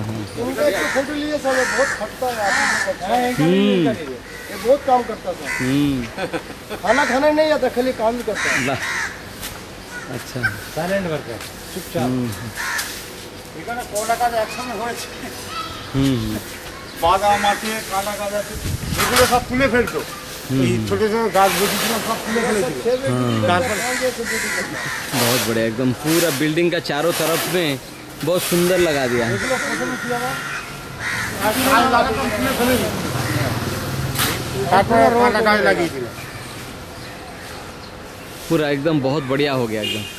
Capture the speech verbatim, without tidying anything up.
उनका एक फोटो लिए सब बहुत फटता है, ये बहुत काम करता था। खाना खाना नहीं आता, खाली काम ही करता है। अच्छा, साइलेंट वर्कर, चुपचाप। এখানে কোলা কাজ একসঙ্গে হয়েছে। হুম, বাদাম আছে, কালা গাছ আছে, এগুলো সব তুলে ফেলতো। এই ছোট ছোট গাছ বসেছিল সব তুলে ফেলেছিল। बहुत बढ़िया, एकदम पूरा बिल्डिंग का चारों तरफ में बहुत सुंदर लगा दिया। पूरा एकदम बहुत बढ़िया हो गया एकदम।